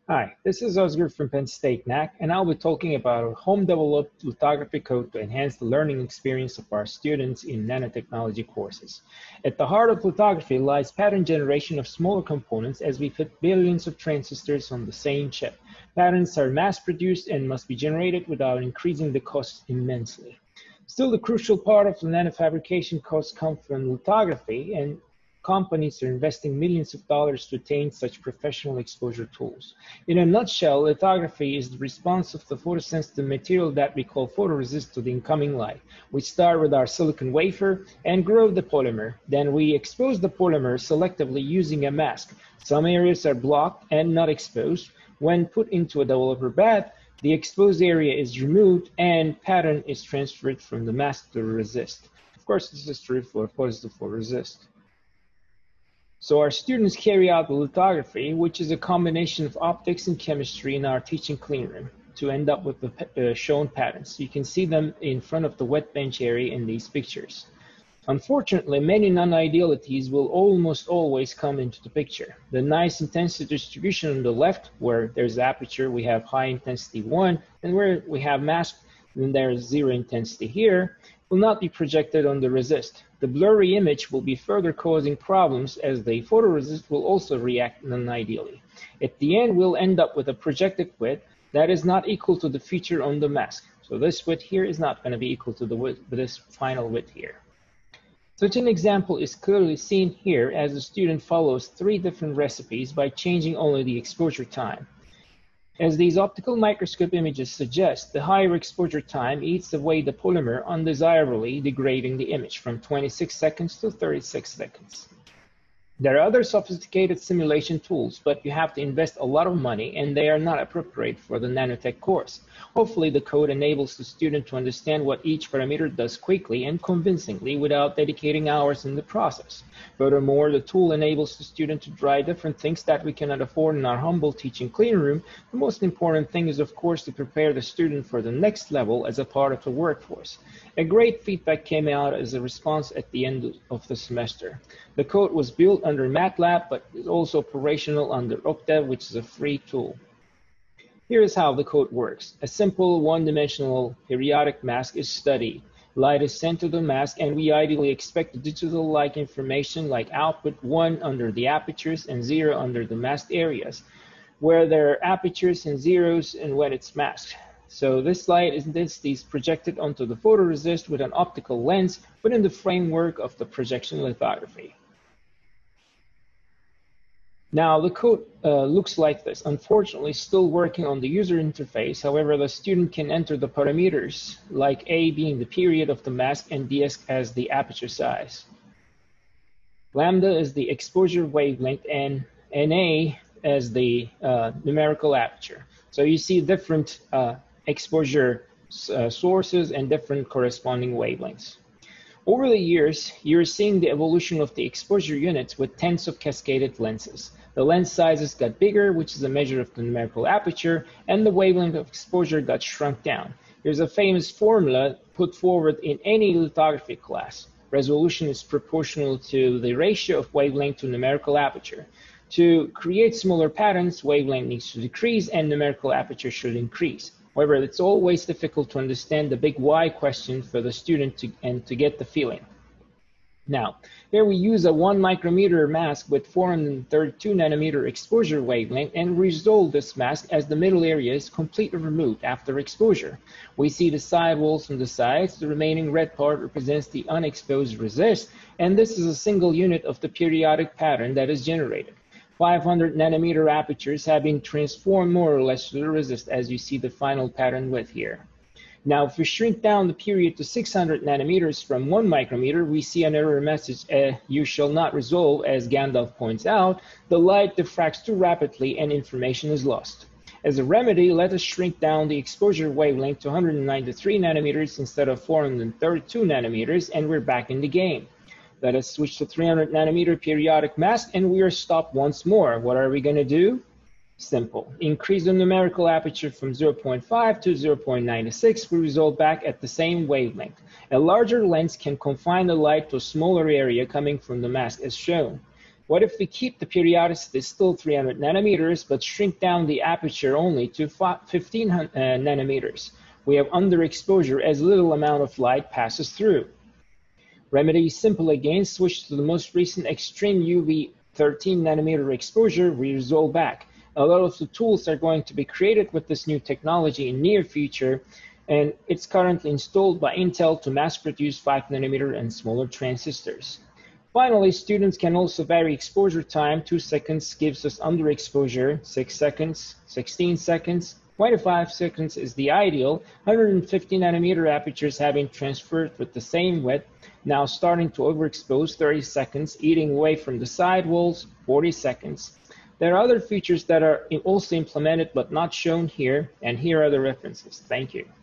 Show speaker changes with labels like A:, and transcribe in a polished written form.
A: Hi, this is Oscar from Penn State NAC, and I'll be talking about our home-developed lithography code to enhance the learning experience of our students in nanotechnology courses. At the heart of lithography lies pattern generation of smaller components as we fit billions of transistors on the same chip. Patterns are mass-produced and must be generated without increasing the cost immensely. Still, the crucial part of the nanofabrication costs come from lithography, and companies are investing millions of dollars to attain such professional exposure tools. In a nutshell, lithography is the response of the photosensitive material that we call photoresist to the incoming light. We start with our silicon wafer and grow the polymer. Then we expose the polymer selectively using a mask. Some areas are blocked and not exposed. When put into a developer bath, the exposed area is removed and pattern is transferred from the mask to the resist. Of course, this is true for positive photoresist. So our students carry out the lithography, which is a combination of optics and chemistry in our teaching clean room to end up with the shown patterns. You can see them in front of the wet bench area in these pictures. Unfortunately, many non-idealities will almost always come into the picture. The nice intensity distribution on the left, where there's aperture, we have high intensity 1, and where we have mask, then there's 0 intensity here, will not be projected on the resist. The blurry image will be further causing problems as the photoresist will also react non-ideally. At the end, we'll end up with a projected width that is not equal to the feature on the mask. So this width here is not going to be equal to the width, this final width here. Such an example is clearly seen here as the student follows 3 different recipes by changing only the exposure time. As these optical microscope images suggest, the higher exposure time eats away the polymer undesirably, degrading the image from 26 seconds to 36 seconds. There are other sophisticated simulation tools, but you have to invest a lot of money and they are not appropriate for the nanotech course. Hopefully the code enables the student to understand what each parameter does quickly and convincingly without dedicating hours in the process. Furthermore, the tool enables the student to try different things that we cannot afford in our humble teaching clean room. The most important thing is, of course, to prepare the student for the next level as a part of the workforce. A great feedback came out as a response at the end of the semester. The code was built under MATLAB, but is also operational under Octave, which is a free tool. Here is how the code works. A simple one-dimensional periodic mask is studied. Light is sent to the mask, and we ideally expect the digital-like information like output 1 under the apertures and 0 under the masked areas, where there are apertures and zeros and when it's masked. So this light is projected onto the photoresist with an optical lens within the framework of the projection lithography. Now the code looks like this. Unfortunately, still working on the user interface. However, the student can enter the parameters, like A being the period of the mask and ds as the aperture size. Lambda is the exposure wavelength and Na as the numerical aperture. So you see different exposure sources and different corresponding wavelengths. Over the years, you're seeing the evolution of the exposure units with tens of cascaded lenses. The lens sizes got bigger, which is a measure of the numerical aperture, and the wavelength of exposure got shrunk down. There's a famous formula put forward in any lithography class. Resolution is proportional to the ratio of wavelength to numerical aperture. To create smaller patterns, wavelength needs to decrease and numerical aperture should increase. However, it's always difficult to understand the big why question for the student to get the feeling. Now, here we use a 1 micrometer mask with 432 nanometer exposure wavelength and resolve this mask as the middle area is completely removed after exposure. We see the side walls on the sides. The remaining red part represents the unexposed resist, and this is a single unit of the periodic pattern that is generated. 500 nanometer apertures have been transformed more or less to the resist, as you see the final pattern width here. Now, if we shrink down the period to 600 nanometers from 1 micrometer, we see an error message, you shall not resolve, as Gandalf points out. The light diffracts too rapidly and information is lost. As a remedy, let us shrink down the exposure wavelength to 193 nanometers instead of 432 nanometers, and we're back in the game. Let us switch to 300 nanometer periodic mask, and we are stopped once more. What are we going to do? Simple. Increase the numerical aperture from 0.5 to 0.96. We result back at the same wavelength. A larger lens can confine the light to a smaller area coming from the mask as shown. What if we keep the periodicity still 300 nanometers, but shrink down the aperture only to 15 nanometers? We have underexposure as little amount of light passes through. Remedy is simple again, switch to the most recent extreme UV 13 nanometer exposure, we roll back. A lot of the tools are going to be created with this new technology in near future, and it's currently installed by Intel to mass produce 5 nanometer and smaller transistors. Finally, students can also vary exposure time. 2 seconds gives us underexposure, 6 seconds, 16 seconds, 25 seconds is the ideal. 150 nanometer apertures having transferred with the same width, now starting to overexpose, 30 seconds, eating away from the sidewalls, 40 seconds. There are other features that are also implemented but not shown here, and here are the references. Thank you.